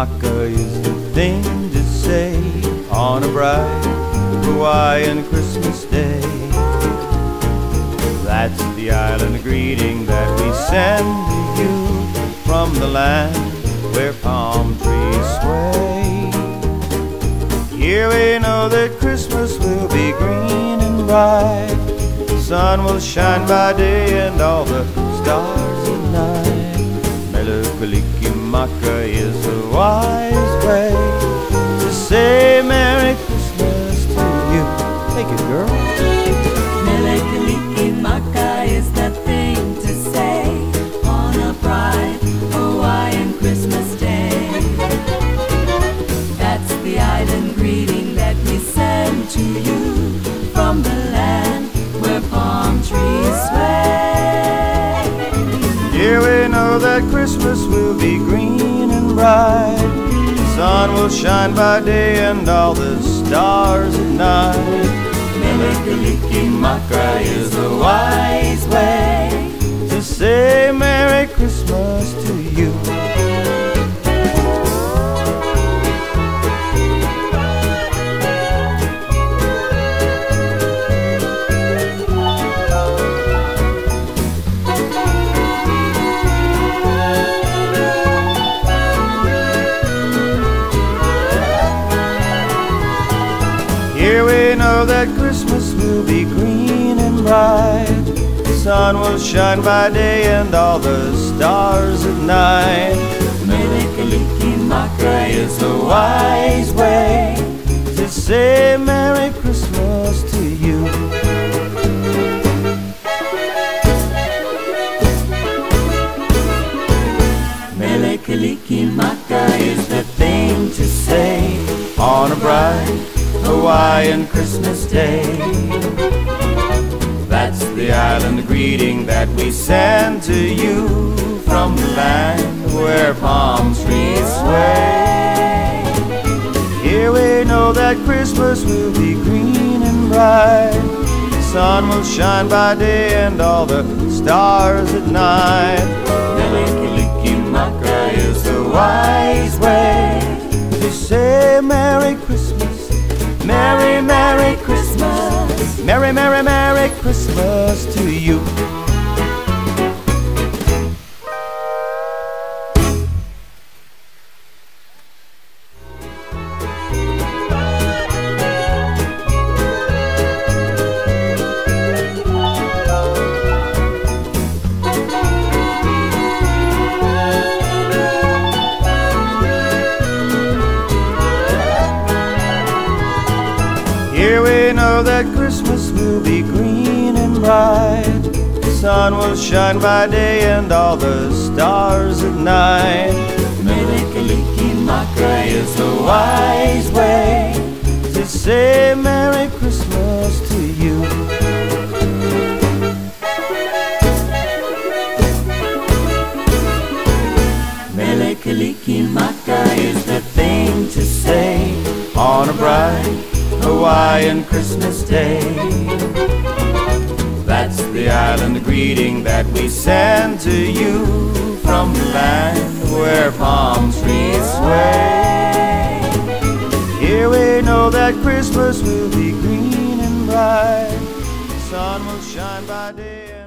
Kalikimaka is the thing to say on a bright Hawaiian Christmas day. That's the island greeting that we send to you from the land where palm trees sway. Here we know that Christmas will be green and bright. The sun will shine by day and all the stars at night. Mele Kalikimaka is the wise way to say Merry Christmas to you. Take it, girl. Mele Kalikimaka is the thing to say on a bright Hawaiian Christmas day. That's the island greeting that we send to you from the land where palm trees sway. Here we know that Christmas will be green and bright. The sun will shine by day and all the stars at night. Mele Kalikimaka is the wise way to say Merry Christmas to you. Here we know that Christmas will be green and bright. The sun will shine by day and all the stars at night. Mele Kalikimaka is the wise way to say Merry Christmas to you. Mele Kalikimaka is the thing to say on a bright Hawaiian Christmas day. That's the island greeting that we send to you from the land where palm trees sway. Here we know that Christmas will be green and bright. The sun will shine by day and all the stars at night. Mele Kalikimaka is the wise way to say Merry Christmas. Merry, Merry Christmas. Merry, Merry, Merry Christmas to you. Here we know that Christmas will be green and bright. The sun will shine by day and all the stars at night. Mele Kalikimaka is the wise way to say Merry Christmas to you. Mele Kalikimaka is the thing to say on a bright Hawaiian Christmas day. That's the island greeting that we send to you from the land where palm trees sway. Here we know that Christmas will be green and bright. The sun will shine by day.